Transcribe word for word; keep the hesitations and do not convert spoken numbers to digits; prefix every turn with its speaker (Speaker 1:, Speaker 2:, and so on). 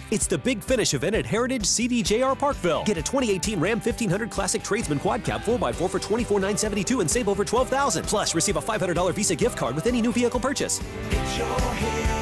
Speaker 1: It's the big finish event at Heritage C D J R Parkville. Get a twenty eighteen Ram fifteen hundred Classic Tradesman Quad Cab four by four for twenty-four thousand nine hundred seventy-two dollars and save over twelve thousand dollars. Plus, receive a five hundred dollar Visa gift card with any new vehicle purchase.
Speaker 2: It's your